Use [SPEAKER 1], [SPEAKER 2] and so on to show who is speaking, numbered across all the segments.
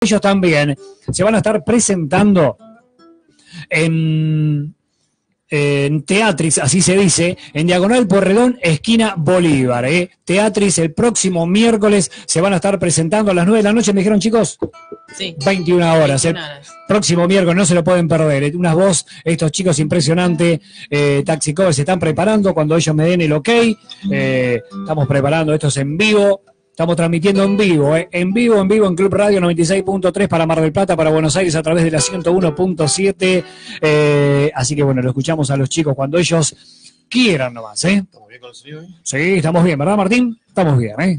[SPEAKER 1] ellos también se van a estar presentando en Teatrix, así se dice, en Diagonal Porredón, esquina Bolívar. Teatrix el próximo miércoles se van a estar presentando a las 9 de la noche, me dijeron, chicos.
[SPEAKER 2] Sí.
[SPEAKER 1] 21 horas. 21 horas. Próximo miércoles, no se lo pueden perder. Unas voz, estos chicos impresionantes. Taxi Cover se están preparando cuando ellos me den el ok. Estamos preparando, esto es en vivo. Estamos transmitiendo en vivo, en vivo en Club Radio 96.3 para Mar del Plata, para Buenos Aires a través de la 101.7. Así que bueno, lo escuchamos a los chicos cuando ellos quieran nomás.
[SPEAKER 3] ¿Estamos bien con el sonido hoy?
[SPEAKER 1] Sí, estamos bien, ¿verdad, Martín? Estamos bien,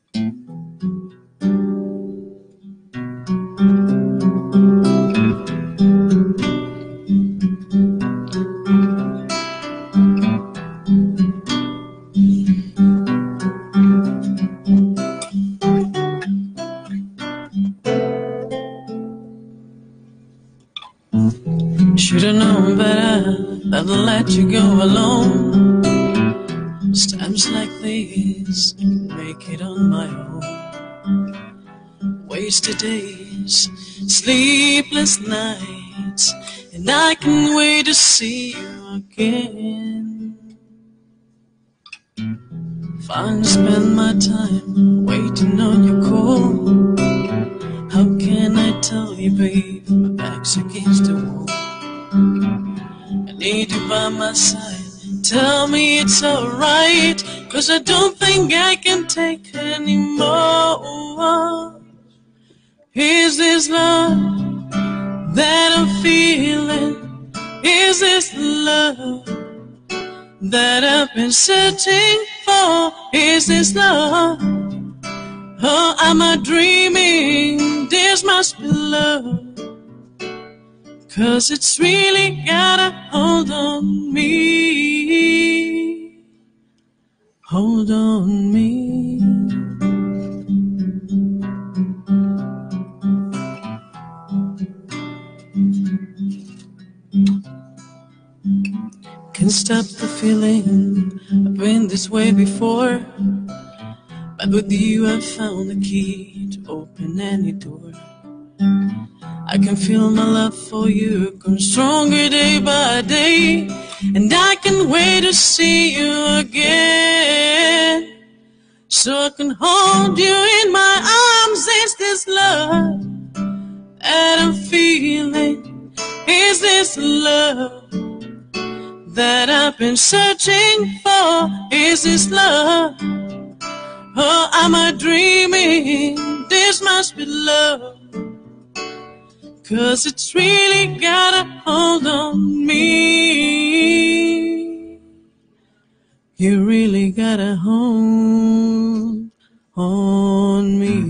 [SPEAKER 2] Should've known better than to let you go alone. Times like these, I can make it on my own. Wasted days, sleepless nights, and I can wait to see you again. Fine to spend my time waiting on your call. How can I tell you, babe, my back's against the wall? I need you by my side. Tell me it's alright, 'cause I don't think I can take anymore. Is this love that I'm feeling? Is this love that I've been searching for? Is this love? Oh, am I dreaming? This must be love. 'Cause it's really got a hold on me. Hold on me. Can't stop the feeling. I've been this way before, but with you I found the key to open any door. I can feel my love for you grow stronger day by day, and I can't wait to see you again, so I can hold you in my arms. Is this love that I'm feeling? Is this love that I've been searching for? Is this love? Oh, am I dreaming? This must be love. 'Cause it's really got a hold on me. You really got a hold on me.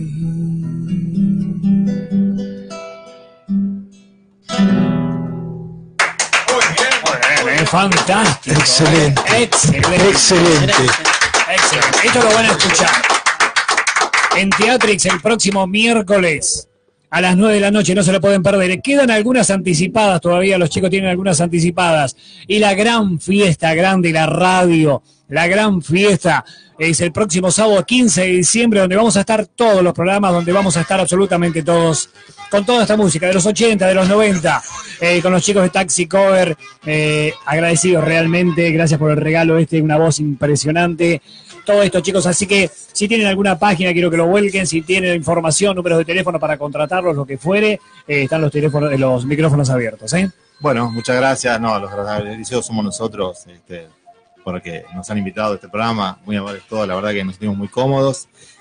[SPEAKER 1] Fantástico.
[SPEAKER 3] Excelente.
[SPEAKER 1] Excelente.
[SPEAKER 3] Excelente.
[SPEAKER 1] Excelente. Esto lo van a escuchar en Teatrix el próximo miércoles a las 9 de la noche, no se lo pueden perder. Quedan algunas anticipadas todavía, los chicos tienen algunas anticipadas. Y la gran fiesta grande, la radio, la gran fiesta es el próximo sábado 15 de diciembre, donde vamos a estar todos los programas, donde vamos a estar absolutamente todos, con toda esta música de los 80, de los 90, con los chicos de Taxi Cover, agradecidos realmente, gracias por el regalo una voz impresionante. Todo esto, chicos, así que si tienen alguna página, quiero que lo vuelquen, si tienen información, números de teléfono para contratarlos, lo que fuere, están los teléfonos, los micrófonos abiertos,
[SPEAKER 3] Bueno, muchas gracias. No, los agradecidos somos nosotros, porque nos han invitado a este programa, muy amables todos, la verdad que nos sentimos muy cómodos.